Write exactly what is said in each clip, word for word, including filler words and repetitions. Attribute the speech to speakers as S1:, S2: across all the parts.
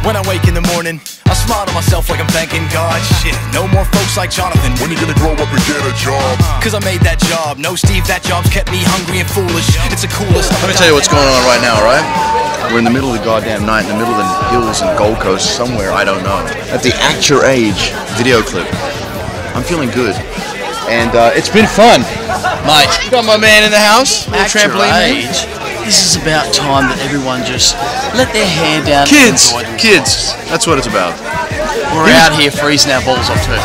S1: When I wake in the morning, I smile to myself like I'm thanking God. Shit, no more folks like Jonathan.
S2: When you gonna grow up and get a job?
S1: Cause I made that job. No, Steve, that job's kept me hungry and foolish. It's the coolest.
S3: Let me tell you what's going on right now, right? We're in the middle of the goddamn night, in the middle of the hills and Gold Coast, somewhere, I don't know. At the Act Your Age video clip. I'm feeling good. And uh, it's been fun. Mate, got my man in the house.
S4: Act Your Age. This is about time that everyone just let their hair down.
S3: Kids, kids, that's what it's about.
S4: We're out here freezing our balls off too.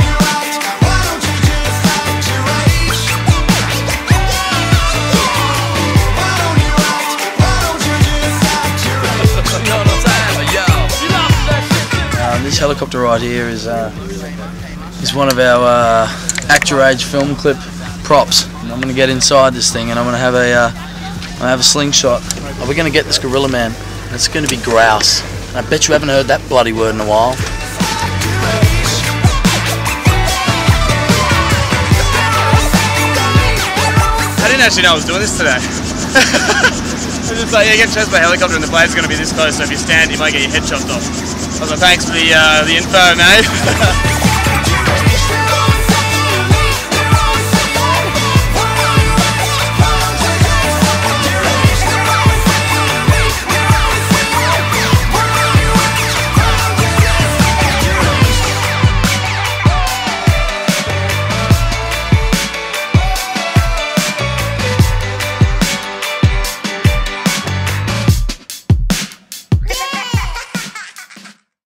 S4: Uh, this helicopter right here is uh, is one of our uh, Act Your Age film clip props. And I'm going to get inside this thing and I'm going to have a uh, I have a slingshot. We're going to get this gorilla man. It's going to be grouse. And I bet you haven't heard that bloody word in a while.
S5: I didn't actually know I was doing this today. I was just like, yeah, get chased by a helicopter and the blade's going to be this close, so if you stand, you might get your head chopped off. I was like, thanks for the, uh, the info, mate.